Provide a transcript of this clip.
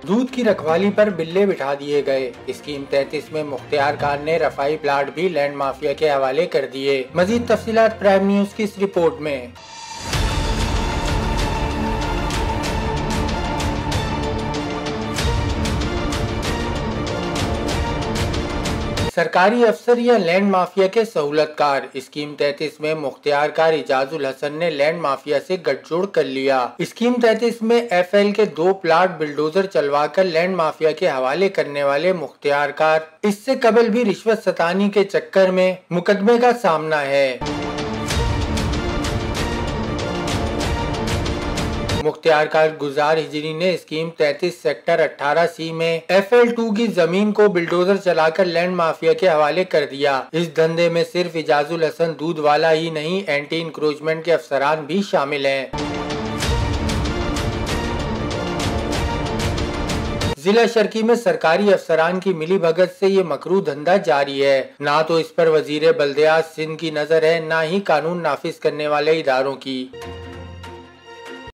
दूध की रखवाली पर बिल्ले बिठा दिए गए। स्कीम 33 में मुख्तियार खान ने रफाई प्लाट भी लैंड माफिया के हवाले कर दिए। मजीद तफसीलात प्राइम न्यूज की इस रिपोर्ट में। सरकारी अफसर या लैंड माफिया के सहूलतकार। स्कीम 33 में मुख्तियार कार इजाजुल हसन ने लैंड माफिया से गठजोड़ कर लिया। स्कीम 33 में एफएल के 2 प्लाट बिल्डोजर चलवाकर लैंड माफिया के हवाले करने वाले मुख्तियार कार इससे कबल भी रिश्वत सतानी के चक्कर में मुकदमे का सामना है। मुख्तियार कार गुजार हिजरी ने स्कीम 33 सेक्टर 18C में FL2 की जमीन को बिल्डोजर चलाकर लैंड माफिया के हवाले कर दिया। इस धंधे में सिर्फ इजाजुल हसन दूध वाला ही नहीं, एंटी इंक्रोचमेंट के अफसरान भी शामिल हैं। जिला शर्की में सरकारी अफसरान की मिलीभगत से ये मकरू धंधा जारी है। ना तो इस पर वजीर बल्दियात सिंध की नजर है, ना ही कानून नाफिज करने वाले इदारों की।